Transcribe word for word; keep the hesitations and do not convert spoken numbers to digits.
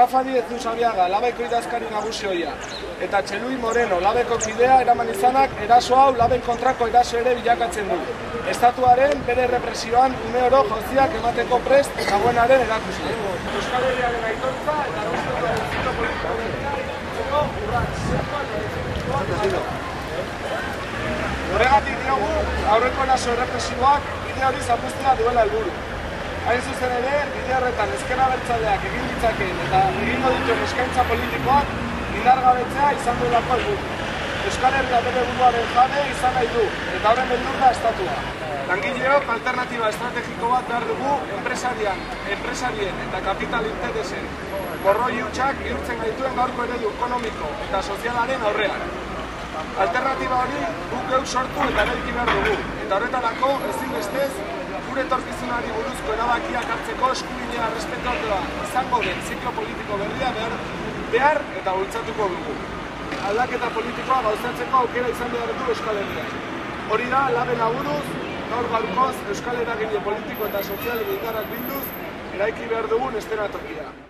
Rafa Díez Usabiaga, Labeko idazkari nagusi ohia, eta Txelui Moreno, Labeko kidea eraman izanak eraso hau Laben kontrako eraso ere bilakatzen du. Estatuaren bere represioan ume oro jauziak emateko prest dagoenaren erakusi. Euskal Herriaren aitortza eta errespetua zito politiko berria itzeko urrats. Horregatik diogu, aurreko eraso errepresioak bide hori zapuztea duela helburu. Hain zuzen ere, bide horretan ezker abertzaleak egin ditzakeen eta egingo dituen eskaintza politikoak indargabetzea izan duelako helburu. Euskal Herria bere buruaren jabe izan nahi du, eta horren beldur da estatua. Langileok alternatiba estrategiko bat behar dugu enpresarian, enpresarien eta kapital interesen borroi hutsak bihurtzen gaituen gaurko eredu ekonomiko eta sozialaren aurrean. Alternatiba hori guk geuk sortu eta eraiki behar dugu, eta horretarako ezinbestez gure etorkizunari buruzko erabakiak hartzeko eskubidea errespetatua izango den ziklo politiko berria behar, behar eta bultzatuko dugu. Aldaketa politikoa gauzatzeko aukera izan behar du Euskal Herrian. Hori da, Laben aburuz, gaur gaurkoz Euskal Eragile politiko eta sozialen indarrak bilduz eraiki behar dugun eszenatokia.